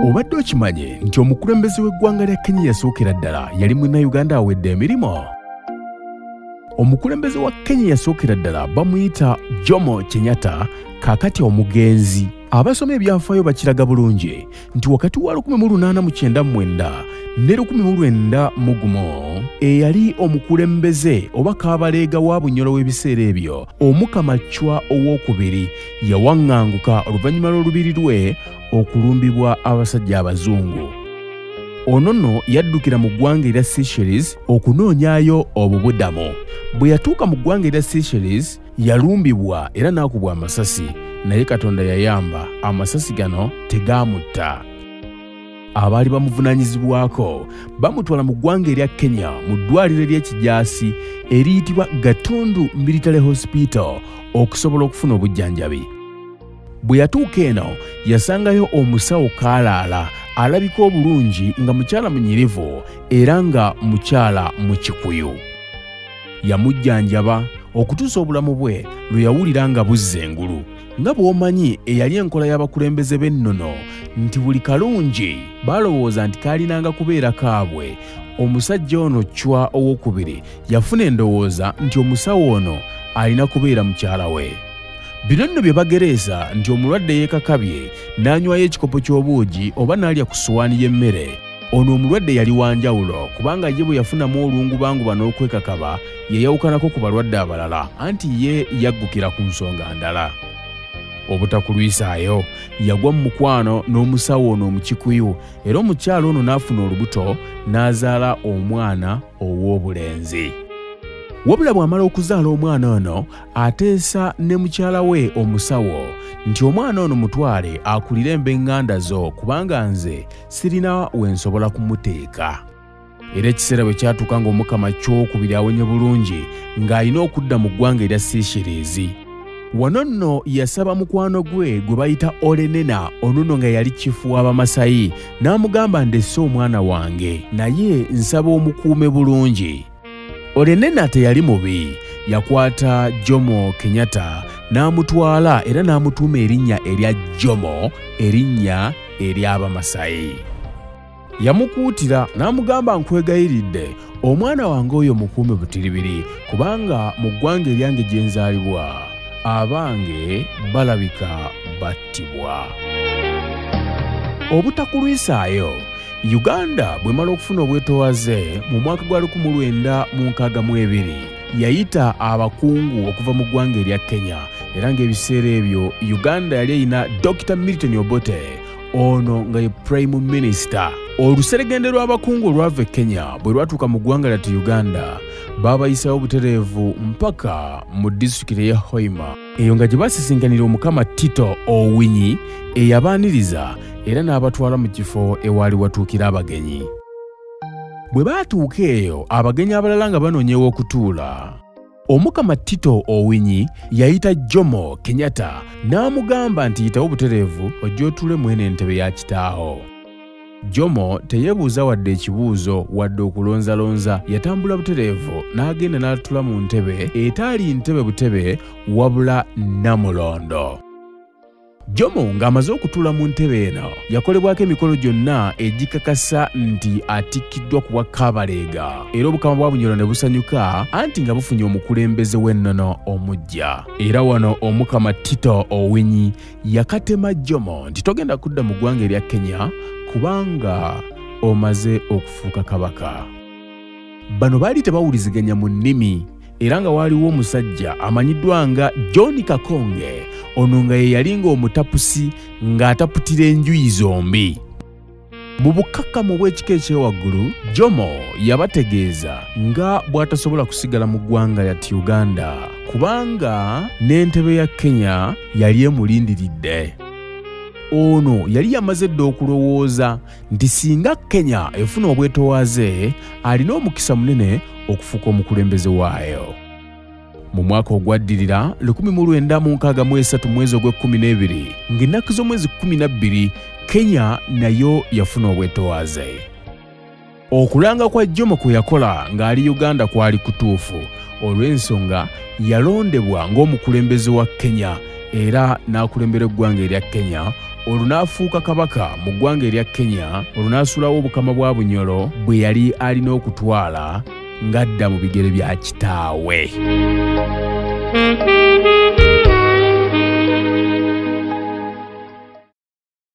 Obadde okimanye nti omukulembeze w'eggwanga lya Kenya yasookera ddala yali Munnayuganda awedde emirimu? Omukulembeze wa Kenya yasookera ddala bamuyita Jomo Kenyatta, kaakati omugenzi. Abasoma ebyafaayo bakiraga bulungi nti wakati wa 1899 ne 1901 eyali omukulembeze oba kaabaleega wa Bunyoro w'ebiseera ebyo, Omukama Chwa owookubiri yawaŋŋanguka oluvannyuma lw'olubiri lwe okulumbibwa abasajja abazungu. Ono nno yaddukira mu ggwanga erya Seychelles okunoonyaayo obubudamu. Bwe yatuuka mu ggwanga erya Seychelles yalumbibwa era n'akubwa amasasi, naye Katonda yayamba, amasasi gano tegaamutta. Abaali bamuvunaanyizibwako bamutwala mu ggwanga erya Kenya mu ddwaliro ery'ekijaasi eriyitibwa Gatundu Military Hospital okusobola okufuna obujjanjabi. Bwe yatuuka eno yasangayo omusawo kaalaala alabika obulungi nga mukyala munyirivu era nga mukyala mu Kikuyu. Yamujjanjaba okutuusa obulamu bwe lwe yawulira nga buzza engulu. Nga bw'omanyi eyali enkola y'abakulembeze b'ennono nti buli kalungi balowooza nti kaalinanga kubeera kaabwe, omusajja ono Chwa owookubiri yafuna endowooza nti omusawo ono alina kubeera mukyala we. Bino nno bye bagereesa nti omulwadde yeekakabye n'anywayo ekikopo ky'obuugi oba n'alya ku ssowaani y'emmere. Ono omulwadde yali wa njawulo kubanga ye bwe yafunamu olungubanguba n'okwekakaba yayawukanako ku balwadde abalala, anti ye yaggukira ku nsonga ndala. Obutakulwisaayo yagwa mu mukwano n'omusawo ono Omukikuyu, era omukyala ono n'afuna olubuto n'azaala omwana ow'obulenzi. Wabula bw'amala okuzaala omwana ono ateesa ne mukyala we omusawo nti omwana ono mutwale akulire embeŋŋanda zo kubanga nze sirina wensobola kumuteeka. Era ekiseera bwe kyatuuka ng'Omukama Chwa owookubiri awenye bulungi ng'alina okudda mu ggwanga erya Seychelles. Wano nno yasaba mukwano gwe bayita Olenena, ono nno nga yali kifu w'Abamasayi, n'amugamba ndesse omwana wange naye nsaba omukuume bulungi. Olenena teyali mubi, yakwata Jomo Kenyatta n'amutwala era n'amutuuma erinnya erya Jomo, erinnya ery'Abamasayi. Yamukuutira n'amugamba nkwegayiridde omwana wange oyo mukuume butiribiri kubanga mu ggwanga eryange gye nzaalibwa abange balabika battibwa. Obutakulwisaayo, Uganda bw'emala okufuna obwetoowaze mu mwaka gwa 1962 yayita abakungu okuva mu ggwanga erya Kenya, era ng'ebiseera ebyo Uganda yali eyina Dr. Milton Obote, ono nga ye Prime Minister. Oluseregende lw'abakungu olwava e Kenya bwe lwatuuka mu ggwanga lya Uganda baabayisawo butereevu mpaka mu disitulikiti y'e Hoima, eyo nga gye basisinkanira Omukama Tito Owinyi eyabaaniriza era n'abatwala mu kifo ewaali watuukira abagenyi. Bwe baatuuka eyo abagenyi abalala nga banoonyeewo okutuula, Omukama Tito Owinyi yayita Jomo Kenyatta n'amugamba nti yitawo butereevu ojje otuule mu eno entebe ya kitaawo. Jomo teyeebuuza wadde ekibuuzo wadde okulonzalonza, yatambula butereevu n'agenda n'atuula mu ntebe etaali ntebe butebe wabula namulondo. Jomo ng'amaze okutuula mu ntebe eno yakolebwako emikolo gyonna egikakasa nti atikkiddwa ku bwa Kaabaleega, era obukama bwa Bunyoro ne busanyuka anti nga bufunye omukulembeze w'ennono omuggya. Era wano Omukama Tito Owinyi yakatema Jomo nti togenda kudda mu ggwanga erya Kenya kubanga omaze okufuuka kabaka. Bano baali tebawuliziganya mu nnimi, era nga waaliwo omusajja amanyiddwa nga John Kakonge, ono nga ye yali ng'omutapusi ng'ataputira enjuyi zombi. Mu bukkakkamu bw'ekika ekyewaggulu, Jomo yabategeeza nga bw'atasobola kusigala mu ggwanga lya Uganda kubanga n'entebe ya Kenya yali emulindiridde. Ono yali yamaze dda okulowooza nti singa Kenya efuna obwetoowaze alina omukisa munene okufuuka omukulembeze waayo. Mu mwaka ogwaddirira 1963 mwezi ogw'Ekkumi ng'ennaku z'omwezi 12 Kenya nayo yafuna obwetoowaze. Okulanga kwa Jomo kwe yakola ng'ali Uganda kwali kutuufu olw'ensonga yalondebwa ng'omukulembeze wa Kenya era n'akulembera eggwanga erya Kenya. Olunaafuuka kabaka mu ggwanga erya Kenya, olunaasulawo obukama bwa Bunyoro bwe yali alina okutwala ng'adda mu bigere bya kitaawe.